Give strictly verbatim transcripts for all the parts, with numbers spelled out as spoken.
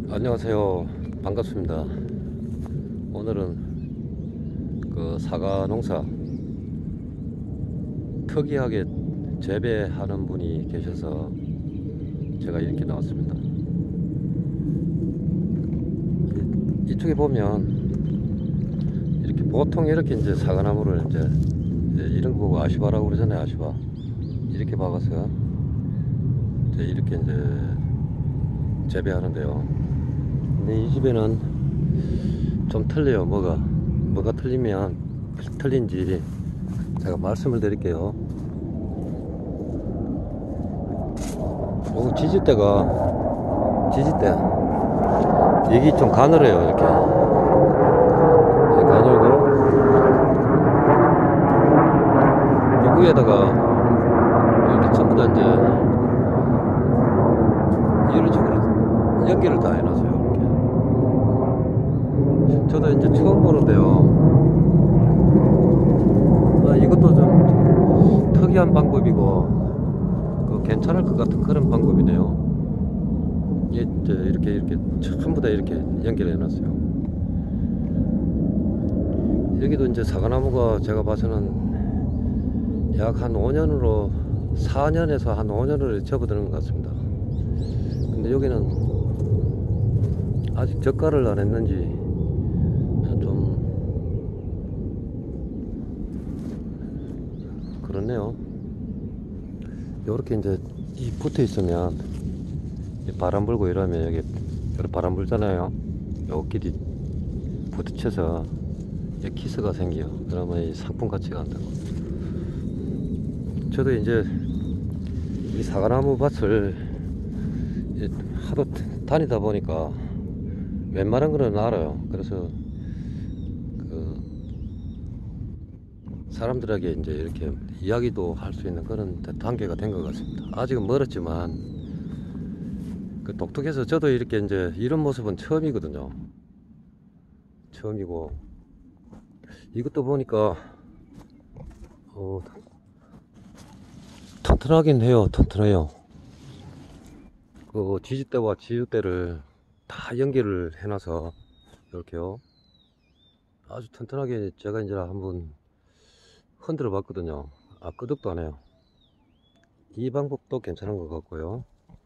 안녕하세요. 반갑습니다. 오늘은 그 사과 농사 특이하게 재배하는 분이 계셔서 제가 이렇게 나왔습니다. 이쪽에 보면 이렇게 보통 이렇게 이제 사과나무를 이제 이런 거 보고 아시바라고 그러잖아요. 아시바 이렇게 박아서 이제 이렇게 이제 재배하는데요. 근데 이 집에는 좀 틀려요. 뭐가 뭐가 틀리면 틀린지 제가 말씀을 드릴게요. 요 지지대가 지지대 이게 좀 가늘어요. 이렇게 가늘고 요 위에다가 이렇게 전부 다 이제 이런 식으로 연결을 다 해놨어요. 저도 이제 처음 보는데요. 아, 이것도 좀 특이한 방법이고 그 괜찮을 것 같은 그런 방법이네요. 예, 이제 이렇게 이렇게 전부 다 이렇게 연결해 놨어요. 여기도 이제 사과나무가 제가 봐서는 약 한 오 년으로 사 년에서 한 오 년을 접어드는 것 같습니다. 근데 여기는 아직 적가를 안 했는지 좀 그렇네요. 요렇게 이제 이 붙어 있으면 바람 불고 이러면 여기 여기 바람 불잖아요. 요 끼리 부딪혀서 키스가 생겨요. 그러면 이 상품 가치가 안 되고. 저도 이제 이 사과나무 밭을 하도 다니다 보니까 웬만한 거는 알아요. 그래서 그 사람들에게 이제 이렇게 이야기도 할 수 있는 그런 단계가 된 것 같습니다. 아직은 멀었지만 그 독특해서 저도 이렇게 이제 이런 모습은 처음이거든요. 처음이고 이것도 보니까 어, 튼튼하긴 해요. 튼튼해요. 그 지지대와 지지대를 다 연결을 해놔서 이렇게요. 아주 튼튼하게 제가 이제 한번 흔들어 봤거든요. 아, 끄덕도 안 해요. 이 방법도 괜찮은 것 같고요.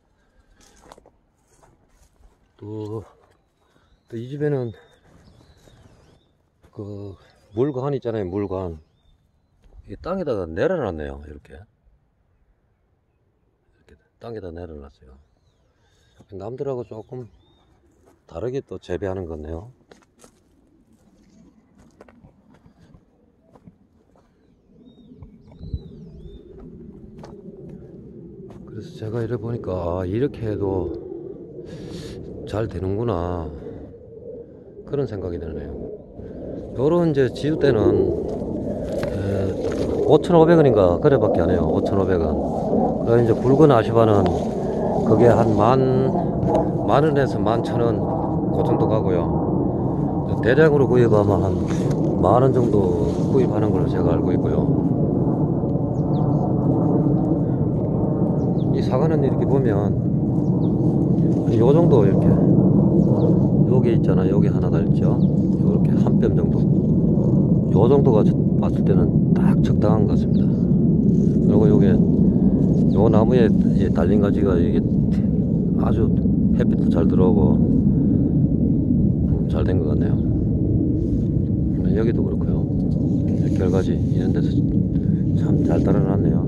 또, 또 이 집에는 그 물관 있잖아요. 물관. 이 땅에다가 내려놨네요. 이렇게. 이렇게 땅에다 내려놨어요. 남들하고 조금 다르게 또 재배하는 거네요. 그래서 제가 이래 보니까 아, 이렇게 해도 잘 되는구나 그런 생각이 드네요. 요런 이제 지주대는 오천오백 원인가 그래밖에 안 해요. 오천오백 원. 그 이제 굵은 아시바는 그게 한 만 만원에서 만천원 그 정도 가고요. 대량으로 구입하면 한 만원 정도 구입하는 걸로 제가 알고 있고요. 이 사과는 이렇게 보면 요 정도 이렇게 요게 있잖아. 요게 하나 다 있죠. 요렇게 한 뼘 정도. 요 정도가 봤을 때는 딱 적당한 것 같습니다. 그리고 요게 요 나무에 달린 가지가 이게 아주 햇빛도 잘 들어오고 잘 된 것 같네요. 여기도 그렇고요. 결과지 이런 데서 참 잘 따라놨네요.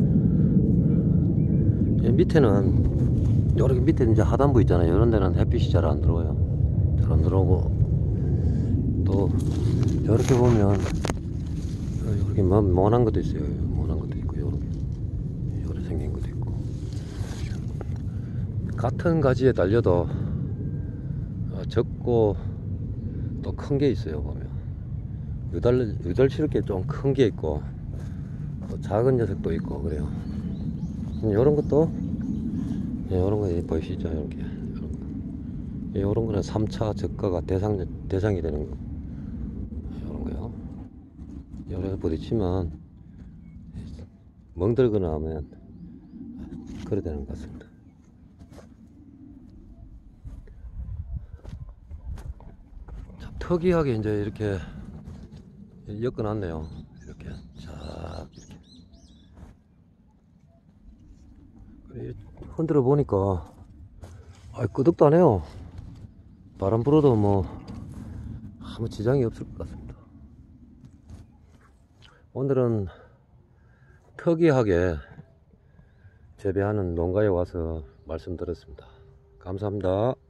밑에는 요렇게 밑에 이제 하단부 있잖아요. 이런 데는 햇빛이 잘 안 들어와요. 잘 안 들어오고 또 이렇게 보면 이렇게 모난 것도 있어요. 모난 것도 있고 요렇게 요렇게 생긴 것도 있고 같은 가지에 달려도 적고 또 큰 게 있어요. 보면 유달 유달스럽게 좀 큰 게 있고 또 작은 녀석도 있고 그래요. 요런 것도 요런 거 보이시죠? 이렇게 요런 거는 삼 차 적가가 대상, 대상이 되는 거. 요런 거요. 요래서 부딪히면 멍들거나 하면 그래 되는 것 같습니다. 특이하게 이제 이렇게 엮어놨네요. 이렇게 쫙 이렇게 흔들어 보니까 아, 끄덕도 안 해요. 바람 불어도 뭐 아무 지장이 없을 것 같습니다. 오늘은 특이하게 재배하는 농가에 와서 말씀드렸습니다. 감사합니다.